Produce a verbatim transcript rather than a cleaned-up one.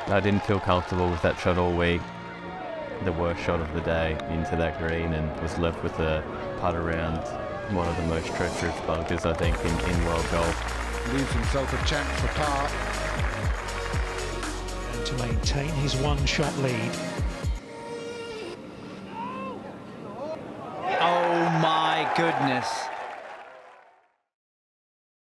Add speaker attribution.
Speaker 1: I didn't feel comfortable with that shot all week. The worst shot of the day into that green, and was left with a putt around one of the most treacherous bunkers, I think, in, in world golf.
Speaker 2: Leaves himself a chance for par.
Speaker 3: And to maintain his one-shot lead.
Speaker 4: Oh my goodness.